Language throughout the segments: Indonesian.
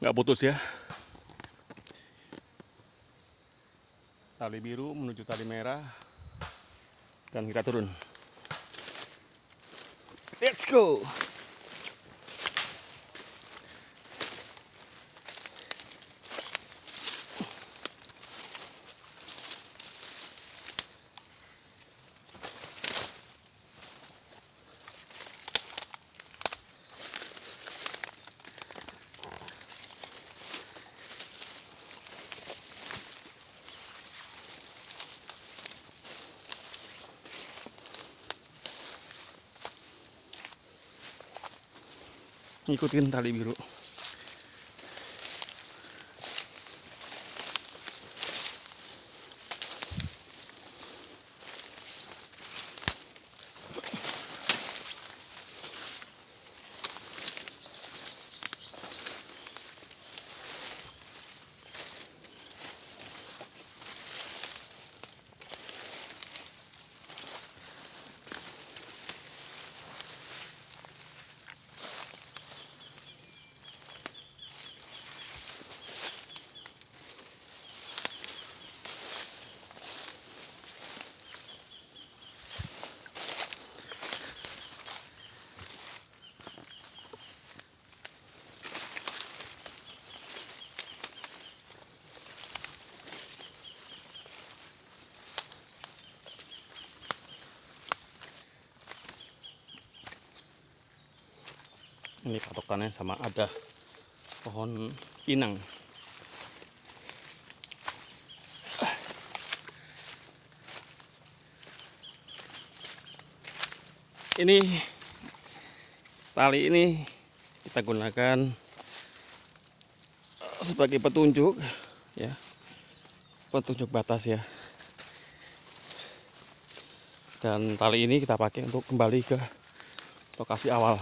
nggak putus ya. Tali biru menuju tali merah dan kita turun. Let's go. Ngikutin tali biru. Ini patokannya sama ada pohon pinang. Ini tali ini kita gunakan sebagai petunjuk ya, petunjuk batas ya. Dan tali ini kita pakai untuk kembali ke lokasi awal.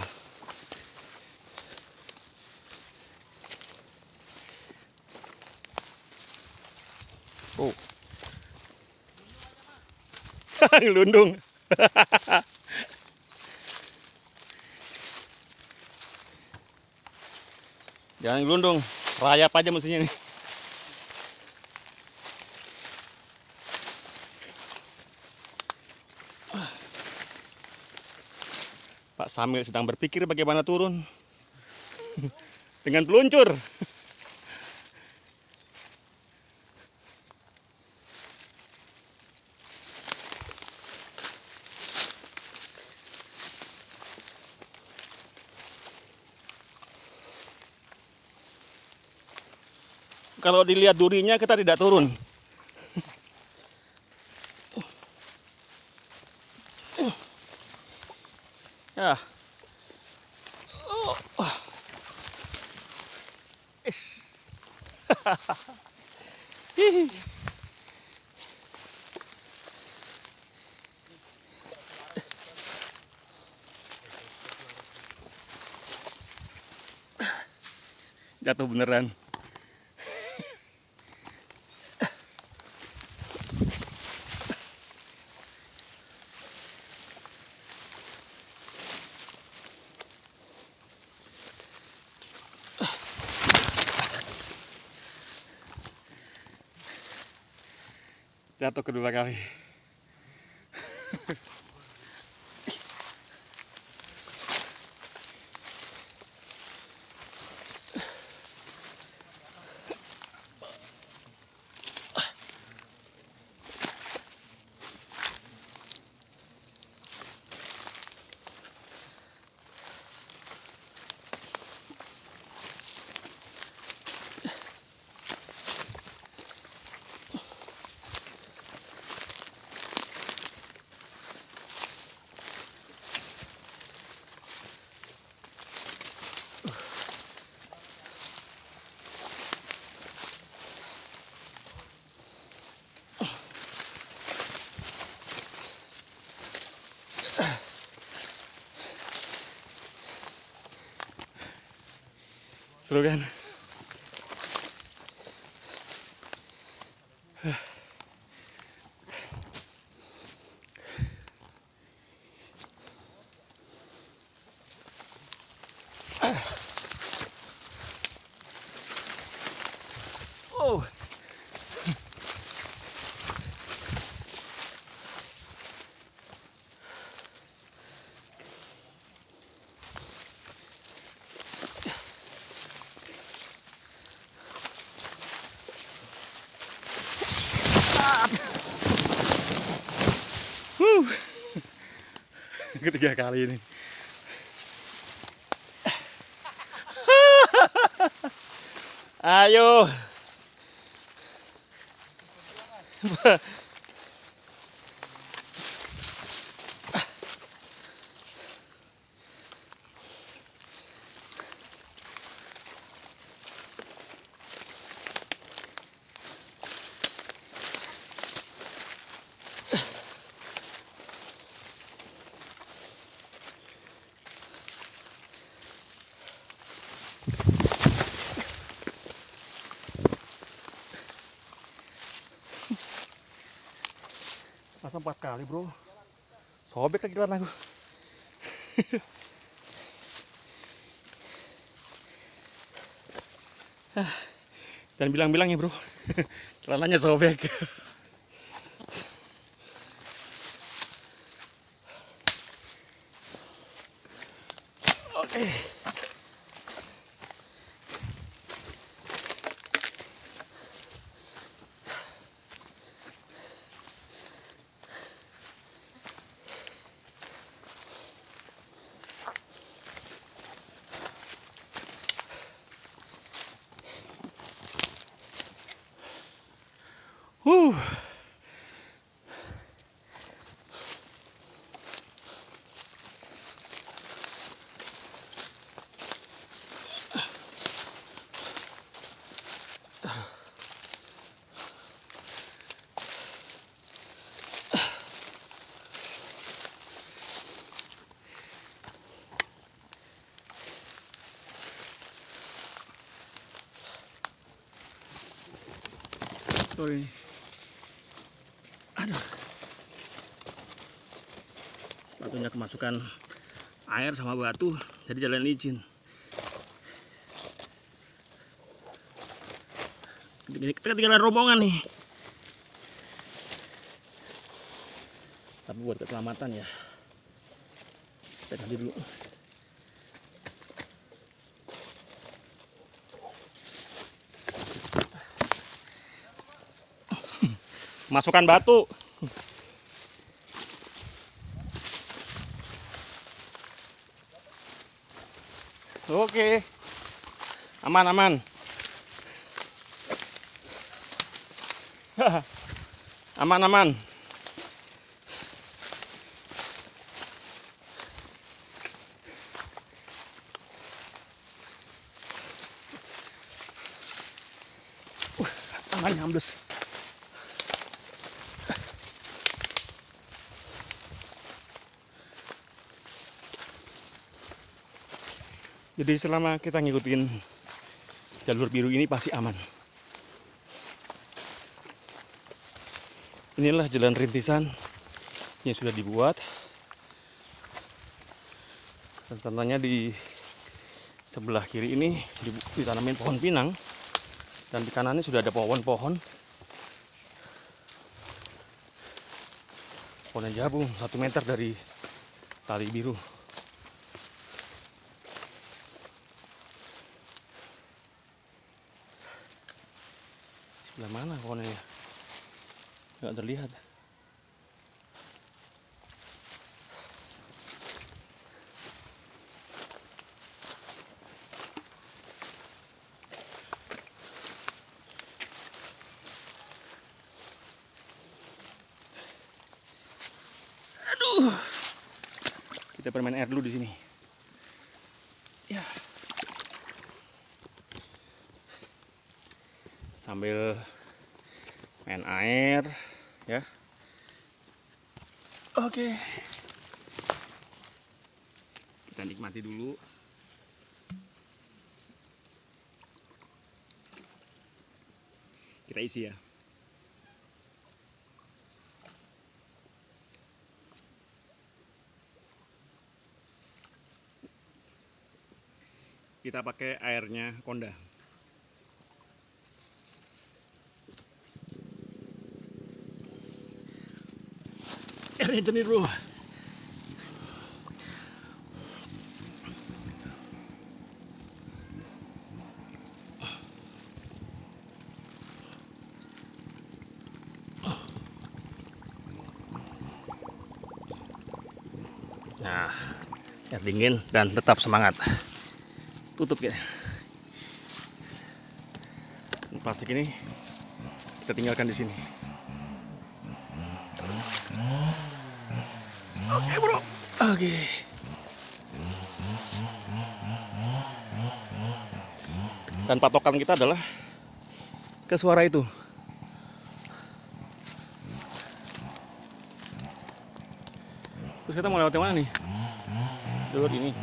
Oh, lundung. Jangan gelundung, rayap aja mesinnya nih. Pak Samil sedang berpikir bagaimana turun dengan peluncur. Kalau dilihat durinya kita tidak turun. Ya. Jatuh beneran. Jatuh kedua kali. Seru kan? Oh. Ketiga kali ini. Ayo. Masa 4 kali, bro? Sobek lagi celana aku. Dan bilang-bilang ya, bro. Celananya sobek. Oke. Huh. Sorry. Aduh. Sepatunya kemasukan air sama batu, jadi jalan licin. Kita ketinggalan rombongan nih. Tapi buat keselamatan ya, kita ganti dulu. Masukkan batu. Oke. Aman. Aman. Tangannya ambles. Jadi selama kita ngikutin jalur biru ini pasti aman. Inilah jalan rintisan yang sudah dibuat. Dan tentunya di sebelah kiri ini ditanamin pohon pinang. Dan di kanannya sudah ada pohon-pohon. Pohon jabung 1 meter dari tali biru. Sebelah mana pohonnya? Nggak terlihat. Aduh. Kita bermain air dulu di sini. Ya. Sambil main air ya. Oke. Kita nikmati dulu. Kita isi ya. Kita pakai airnya Konda. airnya jernih bro. Nah, air dingin dan tetap semangat. Tutup ya. Plastik ini kita tinggalkan di sini. Oke bro. Oke. Dan patokan kita adalah ke suara itu. Terus kita mau lewat yang mana nih? Jalur ini.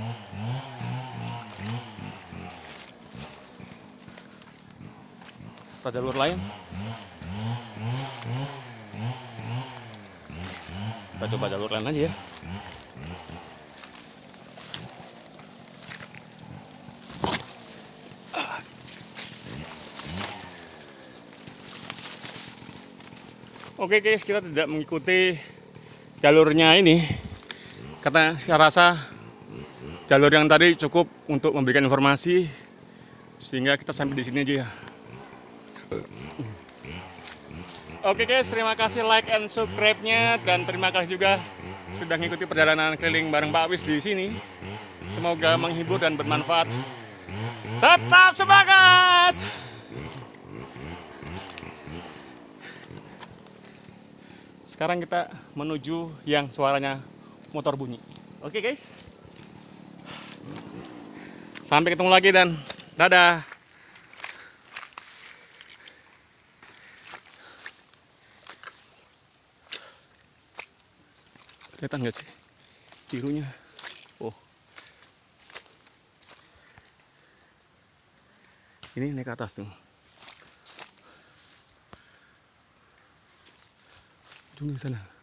Atau jalur lain? Kita coba jalur lain aja ya. Oke guys, kita tidak mengikuti jalurnya ini karena saya rasa jalur yang tadi cukup untuk memberikan informasi, sehingga kita sampai di sini aja ya. Oke guys, terima kasih like and subscribe-nya, dan terima kasih juga sudah mengikuti perjalanan keliling bareng Pak Wis di sini. Semoga menghibur dan bermanfaat. Tetap semangat! Sekarang kita menuju yang suaranya motor bunyi. Oke guys. Sampai ketemu lagi dan dadah. Kelihatan nggak sih birunya? Oh. Ini naik ke atas tuh. Tunggu di sana.